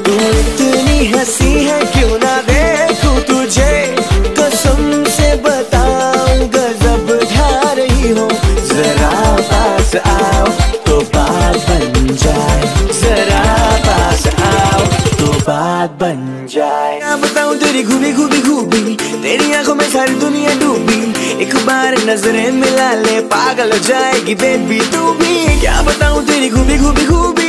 तू इतनी हंसी है क्यों ना देखूं तुझे, कसम से बताऊं गजब ढा रही हो। जरा पास आओ तो बात बन जाए, जरा पास आओ तो बात बन जाए। क्या बताऊं तेरी खूबी खूबी खूबी, तेरी आंखों में सारी दुनिया डूबी। एक बार नजरें मिला ले पागल हो जाएगी बेबी तू भी। क्या बताऊं तेरी खूबी खूबी खूबी,